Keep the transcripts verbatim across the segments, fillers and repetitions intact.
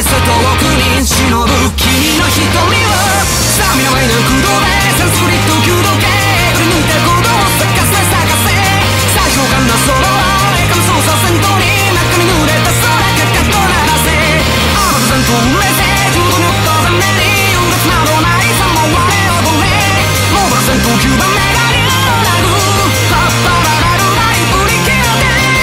れさ遠くに忍ぶ君の瞳をさあ見ないの空洞でサンスクリット弓道系振り抜いた鼓動を咲かせ咲かせ最強感のソロはエカム操作戦闘に中身濡れた空かかっと鳴らせアマゾンと運命性重度に落とさめにうがつなどないさも我を踊れモーバル戦闘きゅうばんめがリューラグパッパララルライプリキュー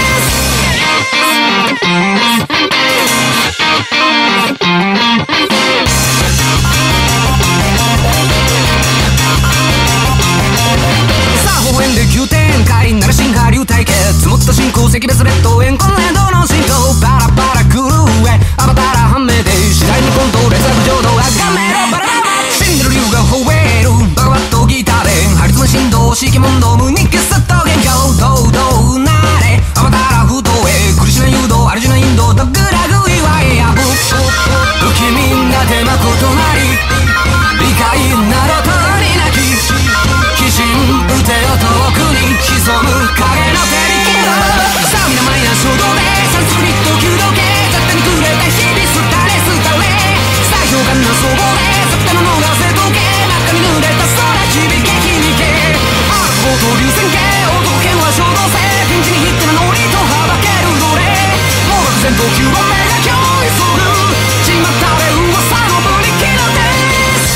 さあ微笑んで急展開なら新波流体系積もった進行石別列島円コンレンドの進行パラパラ狂えアバタラ判明で次第にコントレザーブ浄土あがめろバラララ死んでる竜が吠えるバカバットギターで張り詰め振動四季問答無にキスと元凶堂々なれアバタラ不動へ苦しな誘導アルジュナインドドッグラグイワイヤブ不気味な手間ことなり理解などとになき鬼神打てよ遠くに潜む影の手引きをさあ皆マイナー衝動でサンスクリット弓道系雑多にくれた日々すたれすたれ最強感の総合でさったものが正当形中身濡れた空響け響けアークボート流線形男剣は衝動性ピンチにヒットなノリとはばける奴隷猛毒戦闘きゅうばんめが脅威するちまったれ噂のブリキのです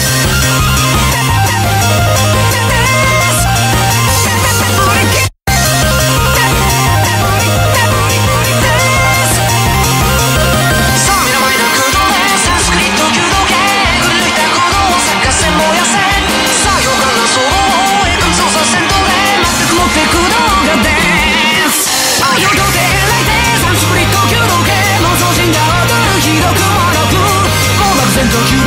戦闘